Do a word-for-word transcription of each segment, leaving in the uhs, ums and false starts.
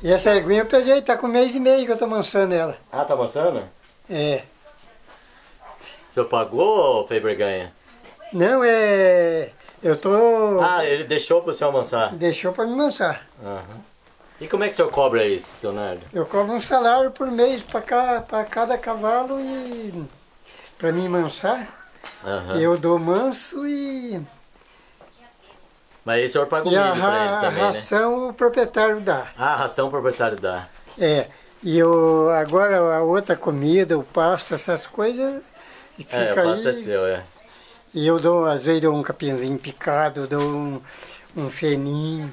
E essa eguinha eu peguei, tá com um mês e meio que eu tô mansando ela. Ah, tá amansando? É. O senhor pagou ou fez vergonha? Não, é... Eu tô... Ah, ele deixou pro senhor amansar? Deixou pra me mansar. Uhum. E como é que o senhor cobra isso, seu Nardo? Eu cobro um salário por mês pra, cá, pra cada cavalo e... Pra me mansar. Uhum. Eu dou manso e... Mas aí o senhor paga o E a, milho pra ele ra- a também, ração né? o proprietário dá. Ah, a ração o proprietário dá. É. E eu, agora a outra comida, o pasto, essas coisas... Fica É, o pasto aí, é seu, é. E eu dou, às vezes dou um capinzinho picado, dou um, um feninho.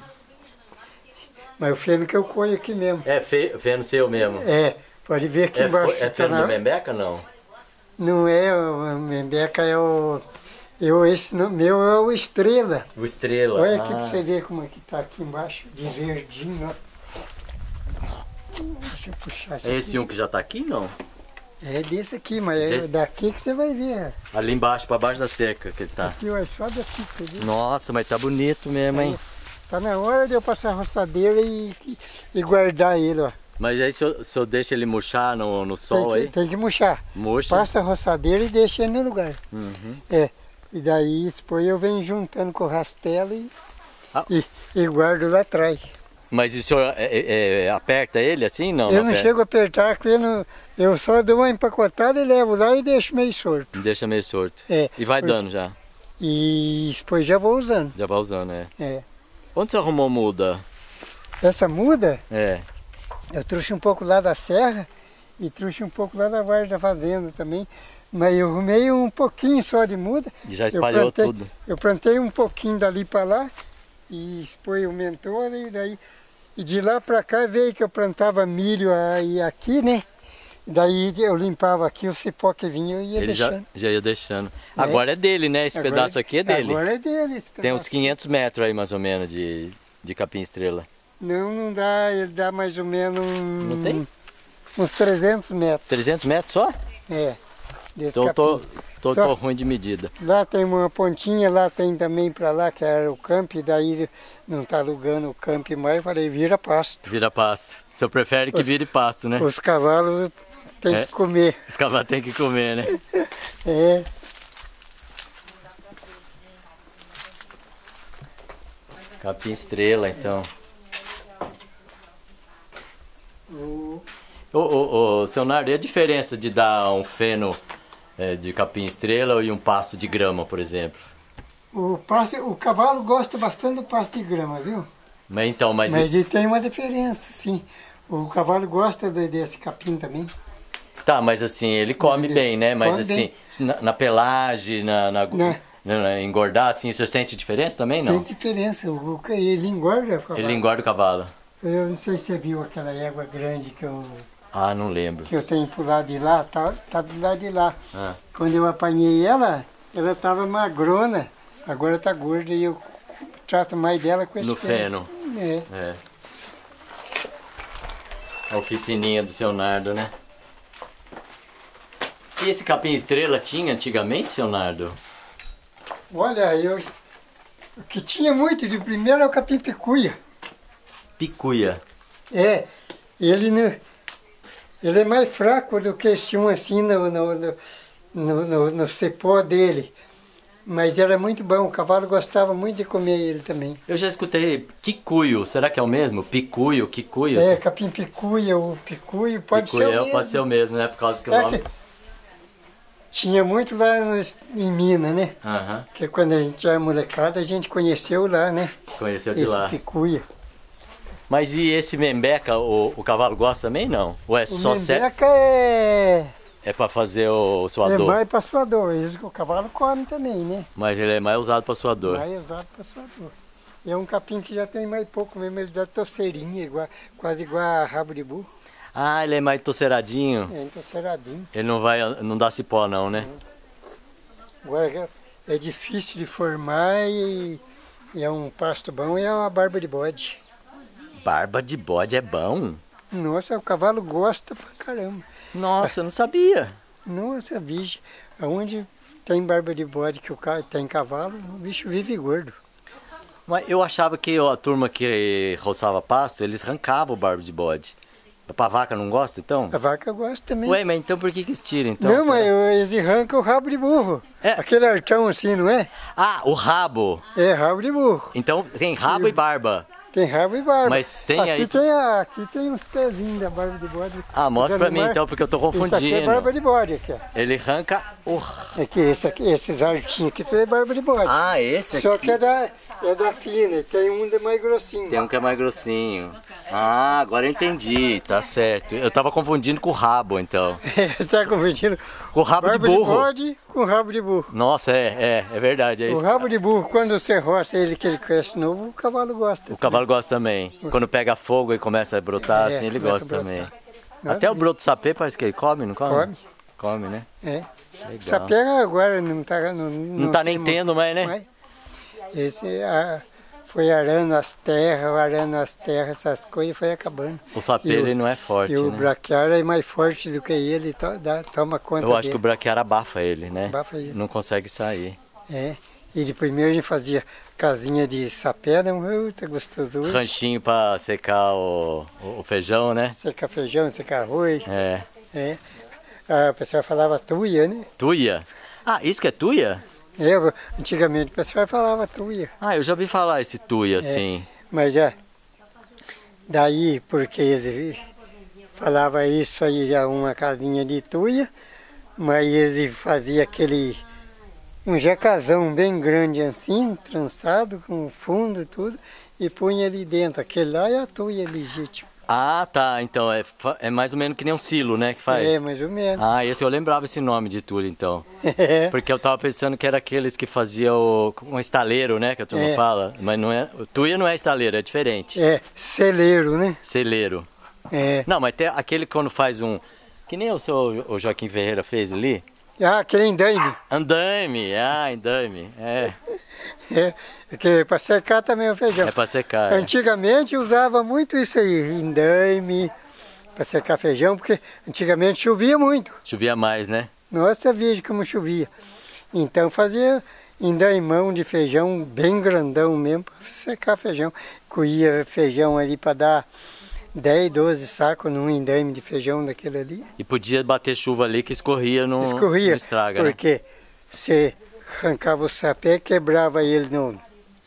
Mas o feno que eu colho aqui mesmo. É fe, feno seu mesmo? É, pode ver aqui É, embaixo. é tá feno na... do Membeca, não? Não é, o Membeca é o... Eu, esse no- meu é o Estrela. O Estrela. Olha ah. aqui pra você ver como é que tá aqui embaixo, de verdinho, ó. Deixa eu puxar isso É aqui. esse um que já tá aqui, não? É desse aqui, mas é Desse? daqui que você vai ver. Ali embaixo, pra baixo da cerca que ele tá. Aqui, ó, só daqui que você vê. Nossa, mas tá bonito mesmo, hein? Tá na hora de eu passar a roçadeira e, e, e guardar ele, ó. Mas aí o senhor, o senhor deixa ele murchar no, no sol tem que, aí? Tem que murchar. Murcha? Passa a roçadeira e deixa ele no lugar. Uhum. É. E daí depois eu venho juntando com o rastelo e, Ah. e, e guardo lá atrás. Mas o senhor é, é, é, aperta ele assim? Não, eu não aperta? chego a apertar, porque eu, não, eu só dou uma empacotada e levo lá e deixo meio solto. Deixa meio sorto. É, E vai porque- dando já? E depois já vou usando. Já vai usando, é. É. Onde você arrumou muda? Essa muda, É. eu trouxe um pouco lá da serra e trouxe um pouco lá da vargem da fazenda também. Mas eu arrumei um pouquinho só de muda. E já espalhou eu plantei, tudo. Eu plantei um pouquinho dali para lá e expôs o mentor e daí... E de lá para cá veio que eu plantava milho aí aqui, né? Daí eu limpava aqui, o cipó que vinha eu ia Ele já, deixando. já ia deixando. Agora é dele, né? Esse Agora- pedaço aqui é dele. Agora é dele. esse Tem uns pedaço. quinhentos metros aí mais ou menos de, de capim estrela. Não, não dá, ele dá mais ou menos um, Não tem? uns trezentos metros. trezentos metros só? É. desse Então eu tô, capim. tô, Só- tô ruim de medida. Lá tem uma pontinha, lá tem também para lá, que era o camp, e daí não está alugando o camp mais, falei, vira pasto. Vira pasto. O senhor prefere que Os- vire pasto, né? Os cavalos têm É. que comer. Os cavalos têm que comer, né? É. Capim estrela, então. O- Ô, ô, ô, seu Nardo, e a diferença de dar um feno é, de capim estrela e um pasto de grama, por exemplo? O, pasto, o cavalo gosta bastante do pasto de grama, viu? Mas então, mas... Mas ele tem uma diferença, sim. O cavalo gosta de- desse capim também. Tá, mas assim, ele come Ele bem, né? Mas come assim, bem. na, na pelagem, na, na, Né. na- na- engordar, assim, você sente diferença também, não? Sente diferença. O, o- ele engorda o cavalo. Ele engorda o cavalo. Eu não sei se você viu aquela égua grande que eu, Ah, não lembro. que eu tenho pro lado de lá, tá, tá do lado de lá. Ah, Quando eu apanhei ela, ela tava magrona, agora tá gorda e eu trato mais dela com esse no feno. É. É. A oficininha do seu Nardo, né? E esse capim estrela tinha antigamente, seu Nardo? Olha, eu, o que tinha muito de primeiro é o capim picuia. Picuia. É, ele, não, ele é mais fraco do que esse um assim no, no, no, no, no, no cepó dele. Mas era muito bom, o cavalo gostava muito de comer ele também. Eu já escutei quicuio, será que é o mesmo? Picuio, quicuio? É, capim picuia, o picuio pode Picuio, ser o mesmo. pode ser o mesmo, né? Por causa que o É nome... que tinha muito lá nos- em Minas, né? Aham, Porque quando a gente era molecada, a gente conheceu lá, né? conheceu de Esse lá. picuia. Mas e esse membeca, o, o cavalo gosta também, não? Ou é O só sé... membeca é, é pra fazer o, o é suador? mais para suador. Isso que o cavalo come também, né? Mas ele é mais usado pra suador. Mais usado para suador. É um capim que já tem mais pouco mesmo, ele dá torceirinha, igual, quase igual a rabo de burro. Ah, ele é mais torceiradinho. É, torceiradinho. Ele não vai, não dá cipó não, né? Agora é difícil de formar e, e é um pasto bom e é uma barba de bode. Barba de bode é bom? Nossa, o cavalo gosta pra caramba. Nossa, eu não sabia. Nossa, bicho, aonde tem barba de bode que o cara tem cavalo, o bicho vive gordo. Mas eu achava que a turma que roçava pasto, eles arrancavam o barbo de bode. Pra vaca não gosta, então? A vaca gosta também. Ué, mas então por que que eles tiram, então? Não, mas eles arrancam o rabo de burro. É. Aquele artão assim, não é? Ah, o rabo. É, rabo de burro. Então tem rabo e barba. Tem rabo e barba. Mas tem aqui aí... Tem a, aqui tem uns pezinhos da barba de bode. Ah, mostra pra mim animais. então, porque eu tô confundindo. Isso aqui é barba de bode. Aqui, ó. Ele arranca o... Aqui, esse aqui, esses artinhos aqui são barba de bode. Ah, esse aqui. Só que é da, é da fina, tem um de mais grossinho. Tem um que é mais grossinho. Ah, agora eu entendi, tá certo. Eu tava confundindo com o rabo, então. Você tá confundindo Com o rabo de barba burro. de bode com rabo de burro. Nossa, é, é, é verdade. É O isso. rabo de burro, quando você roça ele, que ele cresce novo, o cavalo gosta. O cavalo gosta também. Quando pega fogo e começa a brotar, É, assim, ele começa gosta a também. Nossa, Até o broto sapê parece que ele come, não come? Come. Come, né? É. Legal. Sapega agora não tá... Não, Não tá nem tem tendo mais, né? mais. Esse a, foi arando as terras, arando as terras, essas coisas, foi acabando. O sapê, E o- ele não é forte, E o né? braquiária é mais forte do que ele, to, dá, toma conta Eu acho que dele. o braquiária abafa ele, né? Abafa ele. Não consegue sair. É. E de primeiro a gente fazia casinha de sapé, né? Muita gostosura. Ranchinho pra secar o, o feijão, né? Secar feijão, secar arroz. É. É. A pessoa falava tuia, né? Tuia? Ah, isso que é tuia? É, antigamente o pessoal falava tuia. Ah, eu já ouvi falar esse tuia, assim. Mas é, daí, porque eles falavam isso aí, já uma casinha de tuia, mas eles faziam aquele, um jacazão bem grande assim, trançado, com fundo e tudo, e punha ali dentro. Aquele lá é a tuia legítima. Ah, tá. Então é, fa- é mais ou menos que nem um silo, né? Que faz. É, mais ou menos. Ah, esse eu lembrava esse nome de tuia, então. É, Porque eu tava pensando que era aqueles que faziam o- um estaleiro, né? Que a turma É. fala. Mas não é. O tuia não é estaleiro, é diferente. é celeiro, né? Celeiro. É. Não, mas tem aquele quando faz um. Que nem o seu o Joaquim Ferreira fez ali. Ah, aquele endaime. Andaime, ah, andaime. É, É, porque para secar também o feijão. é pra secar. É. Antigamente usava muito isso aí, endaime, para secar feijão, porque antigamente chovia muito. Chovia mais, né? Nossa, veja como chovia. Então fazia endaimão de feijão bem grandão mesmo, para secar feijão. Coía feijão ali para dar dez, doze sacos num endaime de feijão daquele ali. E podia bater chuva ali que escorria no, Escorria, no estraga, né? porque você arrancava o sapé, quebrava ele no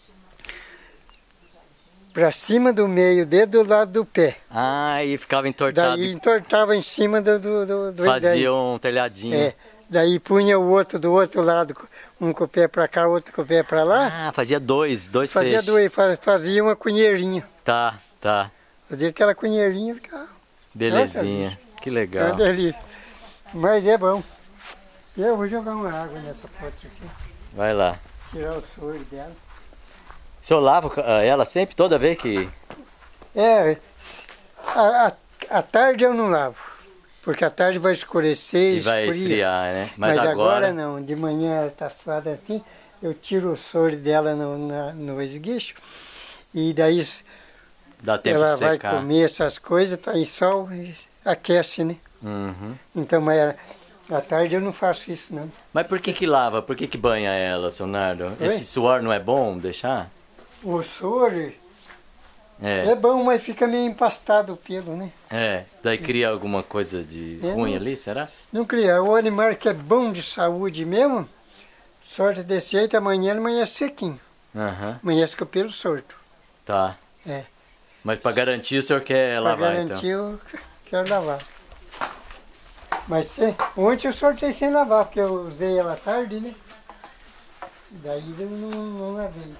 para cima do meio, desde o lado do pé. Ah, e ficava entortado. Daí entortava em cima do, do, do, do Fazia endaime. um telhadinho. É, daí punha o outro do outro lado, um com o pé para cá, outro com o pé para lá. Ah, fazia dois, dois Fazia feixes. dois, fa- fazia uma cunheirinha. Tá, tá. Fazia aquela cunheirinha, ficava Belezinha. Que legal. uma delícia. Mas é bom. Eu vou jogar uma água nessa poça aqui, Vai lá. tirar o soro dela. O senhor lava ah, ela sempre, toda vez que... É, a, a, a tarde eu não lavo, porque a tarde vai escurecer, E vai esfria. esfriar, né? Mas, Mas, agora... agora não, de manhã ela está suada assim, eu tiro o soro dela no, na, no esguicho, e daí Dá tempo ela de vai secar. comer essas coisas, tá em sol, e aquece, né? Uhum. Então, mas à tarde eu não faço isso não. Mas por que que lava? Por que que banha ela, seu Nardo? Oi? Esse suor não é bom deixar? O soro É, é bom, mas fica meio empastado o pelo, né? é. Daí cria alguma coisa de É, ruim não- ali, será? Não cria. O animal que é bom de saúde mesmo, sorte desse jeito, amanhã ele amanhece sequinho. Aham, Amanhece com o pelo solto. tá. É. Mas pra garantir o senhor quer Para lavar, garantir então? eu quero lavar. Mas se, ontem eu sortei sem lavar, porque eu usei ela tarde, né? Daí eu não, não lavei.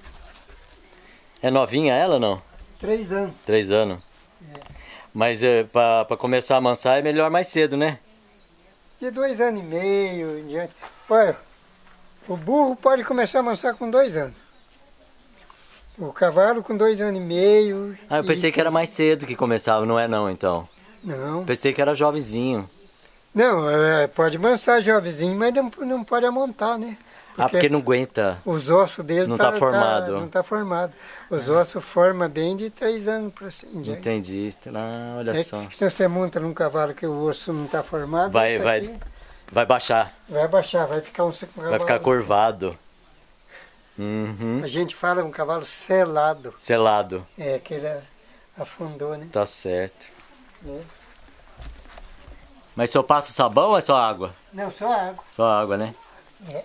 É novinha ela ou não? Três anos. Três anos. Mas é, pra, pra começar a amansar é melhor mais cedo, né? De dois anos e meio em diante. Olha, o burro pode começar a amansar com dois anos. O cavalo com dois anos e meio. Ah, eu pensei e- que era mais cedo que começava, não é não, então. Não, Pensei que era jovenzinho. não é, pode amansar jovenzinho, mas não, não pode amontar, né? Ah, porque não aguenta. Os ossos dele Não tá formado. não tá formado. Os ossos formam bem de três anos para cima. Entendi. Ah, olha É, só. que se você monta num cavalo que o osso não está formado, Vai, isso vai, aqui vai baixar. vai baixar, vai ficar um Vai ficar curvado. Uhum. A gente fala um cavalo selado. Selado. É, que ele afundou, né? Tá certo. É. Mas o senhor passa sabão ou é só água? Não, só água. Só água, né? É.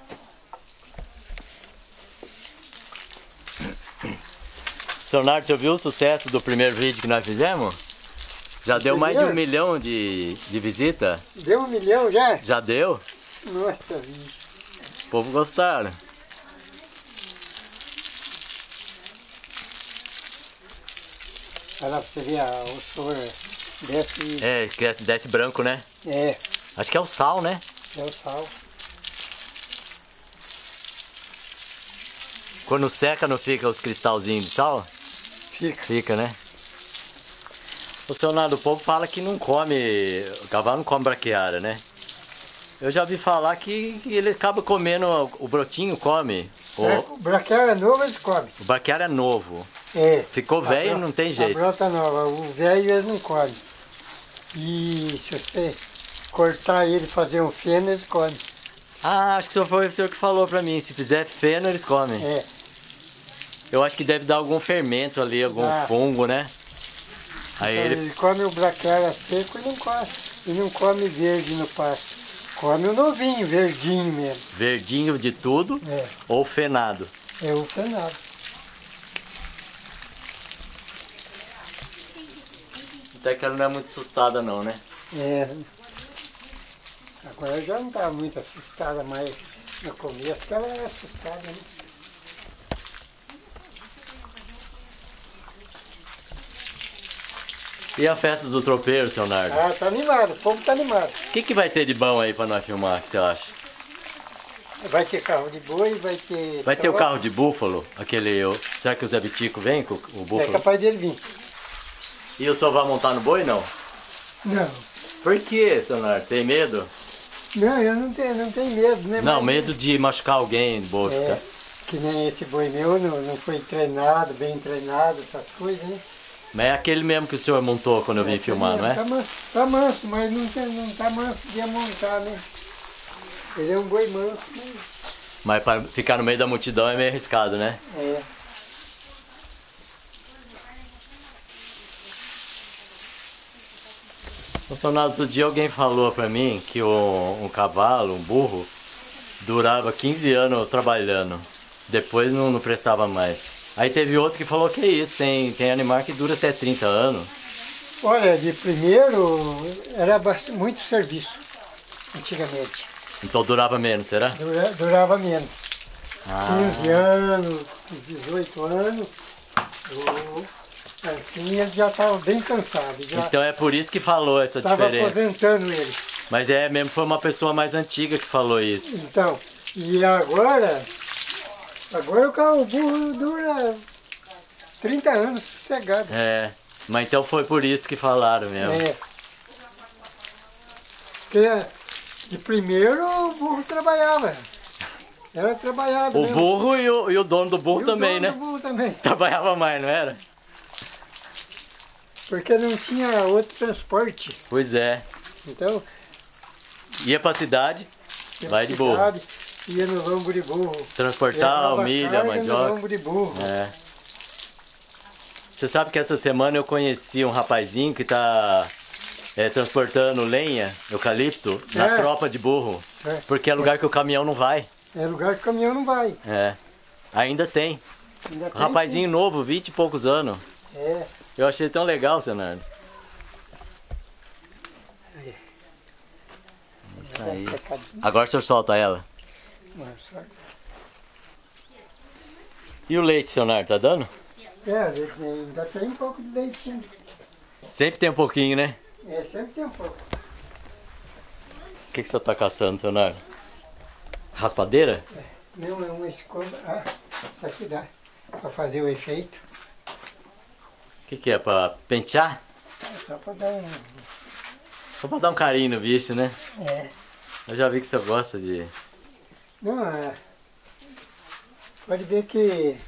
Seu Nardo, você viu o sucesso do primeiro vídeo que nós fizemos? Já O deu mais de um primeiro? milhão de, de visita? Deu um milhão já? Já deu? Nossa vida. O povo gostaram. Olha lá pra você ver, a, o soro desce. É, cresce, desce branco, né? É, Acho que é o sal, né? é o sal. Quando seca não fica os cristalzinhos de sal? Fica. Fica, né? O seu Nardo, o povo fala que não come, o cavalo não come braquiária, né? Eu já vi falar que ele acaba comendo, o brotinho come. O, É, o braquiária novo eles comem. o braquiária é novo. É. Ficou A velho, bro- não tem A jeito. brota nova, o velho eles não comem. E se você cortar ele e fazer um feno, eles comem. Ah, acho que só foi o senhor que falou pra mim. Se fizer feno, eles comem. É. Eu acho que deve dar algum fermento ali, algum Ah. fungo, né? Aí Então, ele... ele come o braquiária seco e não come. E não come verde no pasto. Come o novinho, verdinho mesmo. Verdinho de tudo É, ou fenado. é o fenado. Até que ela não é muito assustada não, né? É. Agora já não está muito assustada, mas no começo que ela era assustada, né? E a festa do tropeiro, seu Nardo? Ah, tá animado, o povo tá animado. O que, que vai ter de bom aí pra nós filmar, o que você acha? Vai ter carro de boi, vai ter... Vai ter o troca. carro de búfalo? Aquele... o- Será que o Zé Bitico vem com o É búfalo? capaz dele vir. E o senhor vai montar no boi, não? Não. Por que, seu Nardo? Tem medo? Não, eu não tenho, não tenho medo, né? Não, Mas- medo de machucar alguém no bolso. É, tá? que nem esse boi meu, não, não foi treinado, bem treinado, essas coisas, né? Mas é aquele mesmo que o senhor montou quando eu vim É, filmar, não é? Tá manso, tá manso, mas não, tem, não tá manso de montar, né? Ele é um boi manso, mas Mas para ficar no meio da multidão é meio arriscado, né? é. Funcionário, outro dia alguém falou pra mim que um, um cavalo, um burro, durava quinze anos trabalhando. Depois não, não prestava mais. Aí teve outro que falou que é isso, tem, tem animal que dura até trinta anos. Olha, de primeiro era bastante, muito serviço, antigamente. Então durava menos, será? Dura, durava menos. Ah, quinze anos, dezoito anos, ou, assim eles já estavam bem cansados. Já então é por isso que falou essa estava diferença. aposentando ele. Mas é mesmo, foi uma pessoa mais antiga que falou isso. Então, e agora, agora o carro burro dura trinta anos sossegado. É, mas então foi por isso que falaram mesmo. É. Porque de primeiro o burro trabalhava. Era trabalhado O mesmo. burro e o, e o dono do burro E o também, dono né? do burro também. Trabalhava mais, não era? Porque não tinha outro transporte. Pois é. Então, Ia pra cidade, ia vai pra de burro. cidade, ia no lombo de burro. Transportar o Levava milho, a carga no mandioca. lombo de burro. É. Você sabe que essa semana eu conheci um rapazinho que tá é, transportando lenha, eucalipto, na É. tropa de burro. É. Porque é lugar que o caminhão não vai. É lugar que o caminhão não vai. É. Ainda tem. Ainda Um tem rapazinho novo, vinte e poucos anos. que- É. Eu achei tão legal, Senardo. Isso aí. Dá uma secadinha. Agora o senhor solta ela. Mas só- E o leite, Senardo, tá dando? É, ainda tem um pouco de leitinho. Sempre tem um pouquinho, né? É, sempre tem um pouco. O que, que o senhor tá caçando, Senardo? Raspadeira? Não, é uma escova. Ah, isso aqui dá para fazer o efeito. O que, que é? Pra pentear? É só para dar um. Só pra dar um carinho no bicho, né? É. Eu já vi que você gosta de... Não, é. Pode ver que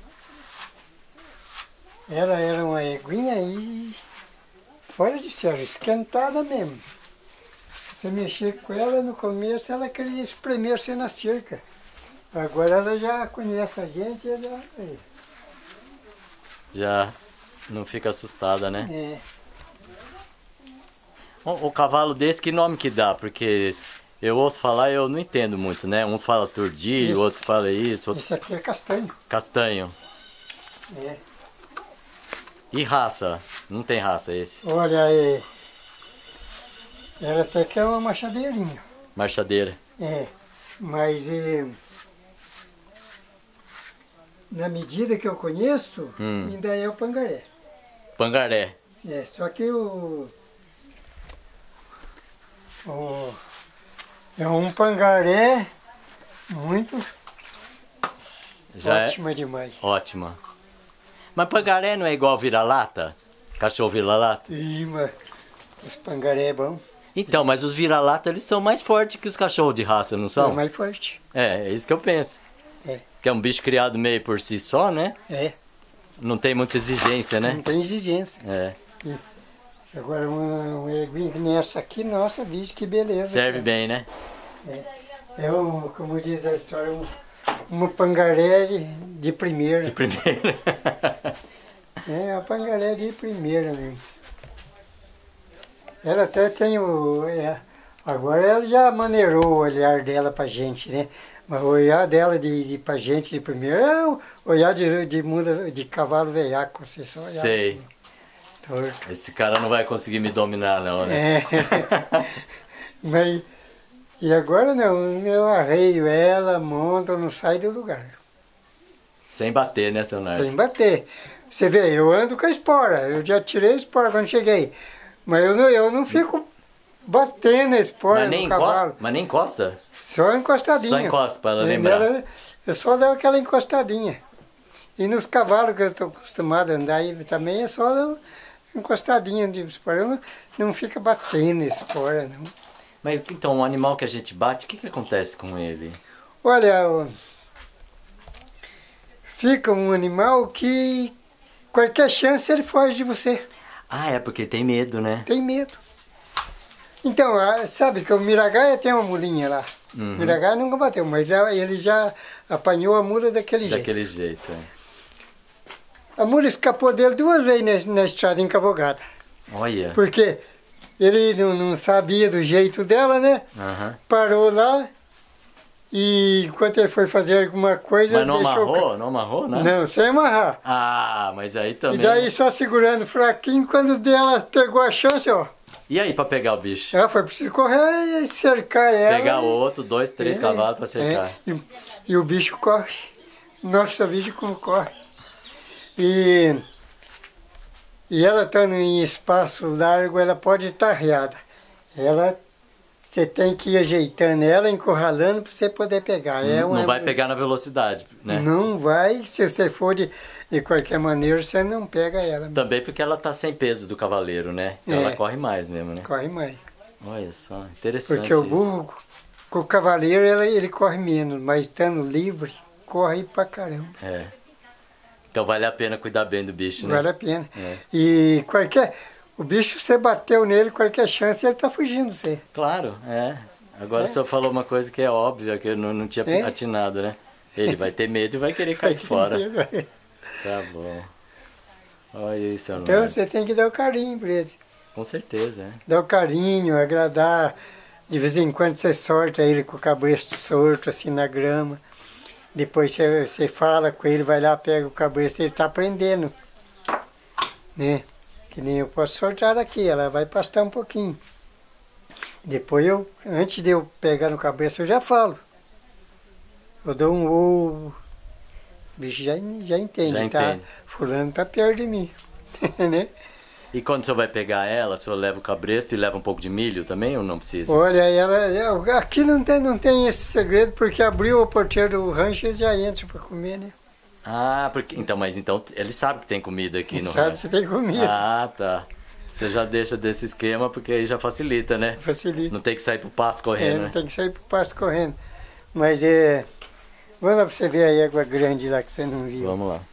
ela era uma eguinha aí, fora de sério, esquentada mesmo. Você mexer com ela no começo, ela queria espremer-se na cerca. Agora ela já conhece a gente, ela... Já não fica assustada, né? É. O, o cavalo desse, que nome que dá? Porque eu ouço falar e eu não entendo muito, né? Uns falam tordilho, Isso. outro fala isso, outro... Esse aqui é castanho. Castanho. É. E raça? Não tem raça esse? Olha, é... ela até que é uma machadeirinha. Marchadeira. É, mas é... na medida que eu conheço, Hum. ainda é o pangaré. Pangaré. É, só que o... o é um pangaré muito Já ótima demais. é ótima. Mas pangaré não é igual vira-lata? Cachorro vira-lata? Ih, mas os pangaré é bom. Então, mas os vira-lata eles são mais fortes que os cachorros de raça, não É são? mais forte. É, é isso que eu penso. É. Que é um bicho criado meio por si só, né? É, Não tem muita exigência, não né? tem exigência. É. Agora um, um eguinho que nem essa aqui, nossa, bicho, que beleza. Serve cara. bem, né? É um, como diz a história, um, uma pangaré de, de primeira. De primeira. É, a pangaré de primeira mesmo. Ela até tem o... É, agora ela já maneirou o olhar dela pra gente, né? Mas o olhar dela de, de, pra gente de primeira é o olhar de, de, mula, de cavalo veiaco, você só olhar Sei. assim, torto. Esse cara não vai conseguir me dominar, não, né? É. Mas, e agora não, eu arreio ela, monto, não sai do lugar. Sem bater, né, seu Nardo? Sem bater. Você vê, eu ando com a espora, eu já tirei a espora quando cheguei. Mas eu não, eu não fico batendo a espora Mas nem, no enco... cavalo. Mas nem encosta? Só encostadinha. Só encosta para ela E lembrar. nela, eu só dou aquela encostadinha. E nos cavalos que eu estou acostumado a andar aí também é só dar uma encostadinha de espora. Não, não fica batendo espora, não. Mas então, o animal que a gente bate, o que, que acontece com ele? Olha, o- fica um animal que qualquer chance ele foge de você. Ah, é porque tem medo, né? Tem medo. Então, ah, sabe que o Miragaia tem uma mulinha lá. Uhum. O Miragaia nunca bateu, mas já- ele já apanhou a mula daquele jeito. Daquele jeito, é. A mula escapou dele duas vezes na, na estrada encavogada. Olha. Porque ele não, não sabia do jeito dela, né? Aham. Parou lá e enquanto ele foi fazer alguma coisa... Mas não deixou o amarrou? ca- Não amarrou, né? Não, sem amarrar. Ah, mas aí E também... daí só segurando fraquinho, quando dela pegou a chance, ó. E aí, pra pegar o bicho? Ela foi preciso correr e cercar ela. Pegar e- outro, dois, três É, cavalos pra cercar. é, e, e o bicho corre. Nossa, o bicho como corre. E, e ela estando em espaço largo, ela pode estar arriada. Ela, você tem que ir ajeitando ela, encurralando para você poder pegar. É Não uma- vai pegar na velocidade, né? Não vai, se você for de, de qualquer maneira, você não pega ela. Também porque ela tá sem peso do cavaleiro, né? Então É. ela corre mais mesmo, né? Corre mais. Olha só, interessante Porque o isso. burro, com o cavaleiro, ele, ele corre menos, mas estando livre, corre pra caramba. É. Então vale a pena cuidar bem do bicho, né? Vale a pena. É. E qualquer. O bicho, você bateu nele, qualquer chance, ele tá fugindo de você. Claro, é. Agora É. o senhor falou uma coisa que é óbvia, que eu não, não tinha É. atinado, né? Ele vai ter medo e vai querer cair fora. Tá bom. Olha isso, Então Arnaldo. você tem que dar o carinho pra ele. Com certeza, é. Dar o carinho, agradar. De vez em quando você solta ele com o cabresto solto, assim, na grama. Depois você, você fala com ele, vai lá, pega o cabresto, ele tá aprendendo. Né? Que nem eu posso soltar daqui, ela vai pastar um pouquinho. Depois eu, antes de eu pegar no cabresto, eu já falo. Eu dou um ovo. O bicho já, já entende, Já tá? entende. Fulano tá perto de mim. Né? E quando o senhor vai pegar ela, o senhor leva o cabresto e leva um pouco de milho também ou não precisa? Olha, ela, aqui não tem, não tem esse segredo, porque abriu o porteiro do rancho e já entra para comer, né? Ah, porque. Então, mas então ele sabe que tem comida aqui no Sabe rancho. que tem comida. Ah, tá. Você já deixa desse esquema porque aí já facilita, né? Facilita. Não tem que sair pro pasto É, correndo, não né? tem que sair pro pasto correndo. Mas é. Vamos lá pra você ver a égua grande lá que você não viu. Vamos lá.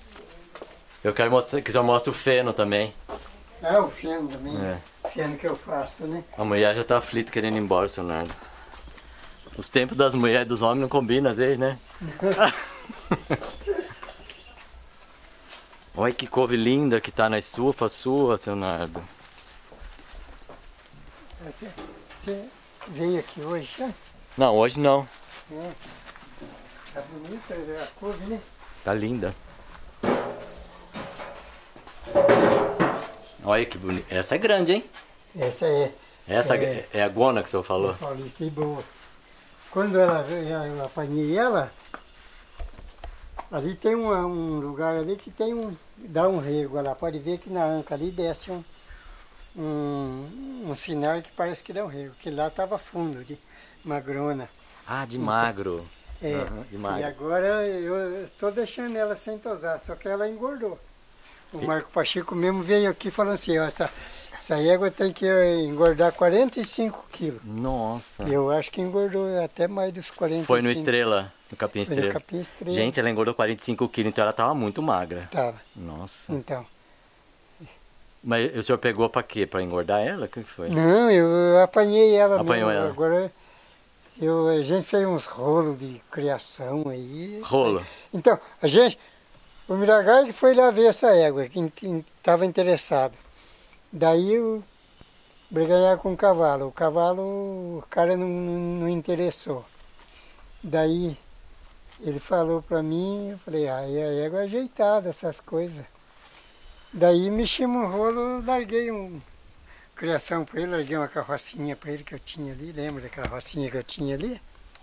Eu quero mostrar que o senhor mostre o feno também. Ah, o feno também. É. Feno que eu faço, né? A mulher já tá aflita querendo ir embora, seu Nardo. Os tempos das mulheres e dos homens não combinam às vezes, né? Olha que couve linda que tá na estufa sua, seu Nardo. Você, você veio aqui hoje já? Não, hoje não. É. Tá bonita a couve, né? Tá linda. Olha que bonita. Essa é grande, hein? Essa é. Essa é, é a guona que o senhor falou? Paulista e boa. Quando ela, eu apanhei ela, ali tem uma, um lugar ali que tem um, dá um rego lá. Pode ver que na anca ali desce um, um, um sinal que parece que dá um rego. Que lá estava fundo, de magrona. Ah, de magro. É, uhum, de magro. E agora eu estou deixando ela sem tosar, só que ela engordou. O Marco Pacheco mesmo veio aqui falando assim, ó, essa, essa égua tem que engordar quarenta e cinco quilos. Nossa. Eu acho que engordou até mais dos quarenta e cinco. Foi no Estrela, no Capim Estrela. No Capim Estrela. Gente, ela engordou quarenta e cinco quilos, então ela tava muito magra. Tava. Nossa. Então. Mas o senhor pegou pra quê? Pra engordar ela? O que foi? Não, eu apanhei ela Apanhou mesmo. ela. Agora eu, a gente fez uns rolos de criação aí. Rolo? Então, a gente... O Miragard foi lá ver essa égua, que estava interessado. Daí eu briganhar com o cavalo. O cavalo, o cara não, não, não interessou. Daí ele falou para mim, eu falei, ah, a égua é ajeitada, essas coisas. Daí mexemos um rolo, larguei uma criação para ele, larguei uma carrocinha para ele que eu tinha ali. Lembra da carrocinha que eu tinha ali?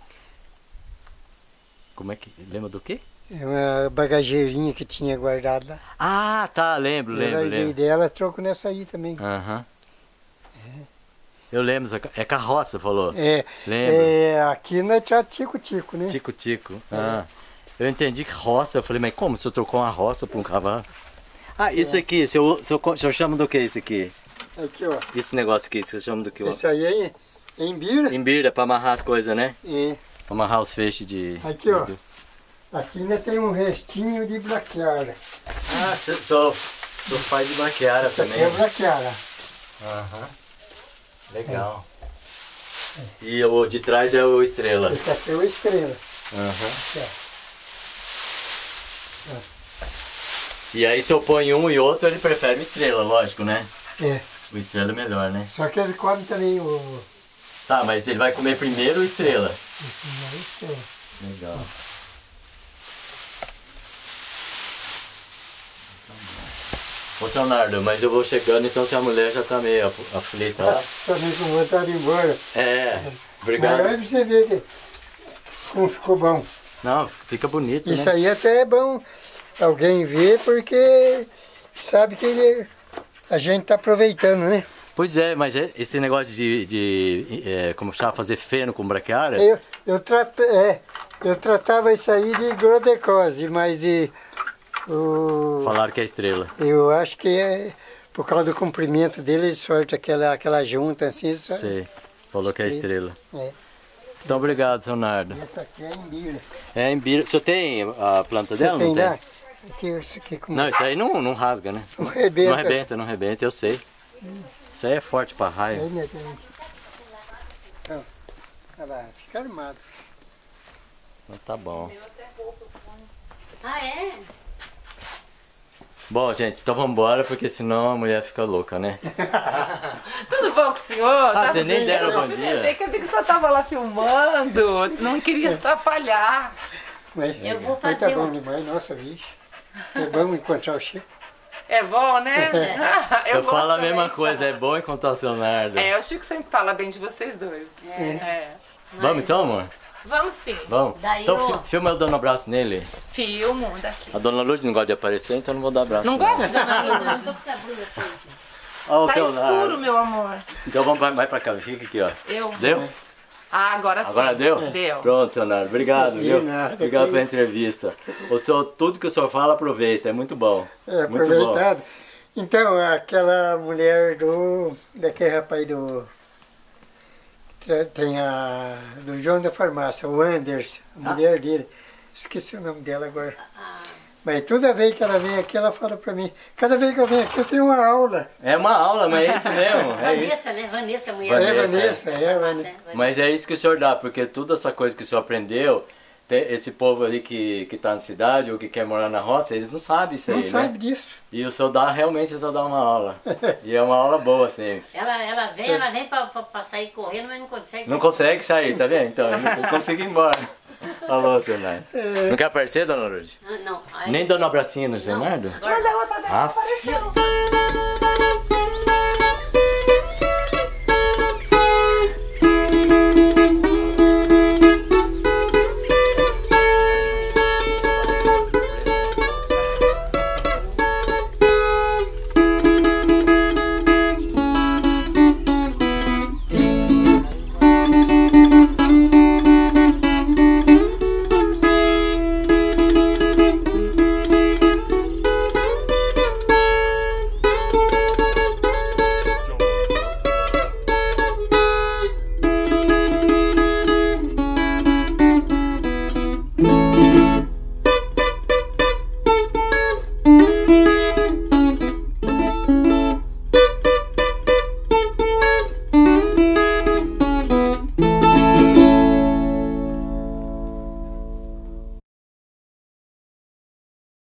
Como é que... Lembra do quê? Uma bagageirinha que tinha guardado lá. Ah, tá, lembro, eu lembro, larguei lembro. dela, troco nessa aí também. Aham. Uhum. Eu lembro, é carroça, falou? É, lembro. É, aqui não é tico-tico, né? Tico-tico. Ah, eu entendi que roça, eu falei, mas como? O senhor trocou uma roça por um cavalo? Ah, isso aqui, o senhor, o senhor, o senhor chama do que isso aqui? Aqui, ó. Esse negócio aqui, o senhor chama do que? Isso aí é embira. Embira, pra amarrar as coisas, né? É. Pra amarrar os feixes de... Aqui, ó. Aqui ainda tem um restinho de braquiara. Ah, sou pai de braquiara também. Aqui é braquiara. Aham. Legal. É. E o de trás é o estrela. Esse aqui é o estrela. Aham. E aí se eu ponho um e outro, ele prefere o estrela, lógico, né? É. O estrela é melhor, né? Só que eles comem também o... Tá, mas ele vai comer primeiro o estrela. O estrela. Legal. Ô, seu Nardo, mas eu vou chegando, então se a mulher já tá meio aflita. Tá, tá meio com vontade de ir embora. É, obrigado. Mas aí você vê que como ficou bom. Não, fica bonito, Isso né? aí até é bom alguém ver, porque sabe que ele, a gente tá aproveitando, né? Pois é, mas esse negócio de, de é, como chama, fazer feno com braquiara? Eu, eu, trato, é, eu tratava isso aí de grodecose, mas de... O, Falaram que é estrela. Eu acho que é por causa do comprimento dele, ele sorte aquela, aquela junta assim. Só, sei, falou estrela. Que é estrela. É. Então obrigado, seu Nardo. Essa aqui é embira. É embira. O senhor tem a planta Você dela? Tem, não tem? lá? Aqui, isso aqui, como... Não, isso aí não, não rasga, né? Não rebenta. Não rebenta, não rebenta, eu sei. Isso aí é forte pra raio. Aí, né, tem... Então, olha lá, fica armado. Então, tá bom. Ah, é? Bom, gente, então vamos embora, porque senão a mulher fica louca, né? Tudo bom com o senhor? Ah, tá você nem bem? deram bom dia? É que eu vi que o senhor tava lá filmando, não queria atrapalhar. Mas, Eu vou mas fazer tá bom um- demais, nossa, bicho. É bom encontrar o Chico. É bom, né? Eu, gosto falo a também. mesma coisa, é bom encontrar o seu Nardo. É, o Chico sempre fala bem de vocês dois. É. É. Vamos então, amor? Vamos sim. Vamos? Daí então eu- fi- filma eu dando um abraço nele. Filmo daqui. A dona Lourdes não gosta de aparecer, então não vou dar abraço. Não gosta, dona Eu Luna? não tô com essa blusa aqui. Ó, o Tá teu escuro, Nardo. meu amor. Então vamos, vai, vai pra cá, fica aqui, ó. Eu? Deu? Ah, agora sim. Agora deu? Deu. Pronto, seu Nardo. Obrigado, De viu? nada, Obrigado que- pela entrevista. O senhor, tudo que o senhor fala, aproveita. É muito bom. É, Muito aproveitado. Então, aquela mulher do... daquele rapaz do... Tem a... do João da Farmácia, o Anderson, a mulher dele. Esqueci o nome dela agora. Mas toda vez que ela vem aqui, ela fala para mim, cada vez que eu venho aqui eu tenho uma aula. É uma aula, mas é isso mesmo. É isso. Vanessa, né? Vanessa, mulher. Vanessa, É, Vanessa, é, Vanessa. Mas é isso que o senhor dá, porque toda essa coisa que o senhor aprendeu, tem- esse povo ali que, que tá na cidade ou que quer morar na roça, eles não sabem isso Não aí, sabe né? disso. E o senhor dá, realmente o senhor dá uma aula. E é uma aula boa, assim. Ela, ela vem, ela vem pra, pra, pra sair correndo, mas não consegue. Não consegue sair, tá vendo? Então, eu não consigo ir embora. Falou, seu Nardo. Não quer aparecer, dona Lourdes? Não, não. Aí- Nem dando um abracinho no seu Não, Nardo? agora Mas a outra dessa Ah. apareceu. Se- se-